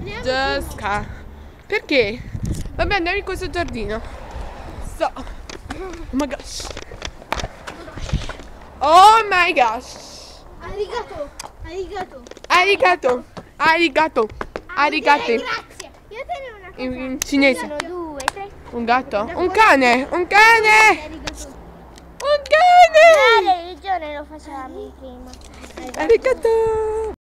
Jessica. Perché? Vabbè, andiamo in questo giardino. Oh my gosh. Oh my gosh. Arigato. Arigato. Arigato. Arigato. Arigate. Grazie. Io te ne ho una cosa. In cinese. 1, 2, 3. Un gatto? Un cane. Un cane. Arigato. Un cane. La religione lo facevamo prima. Arigato.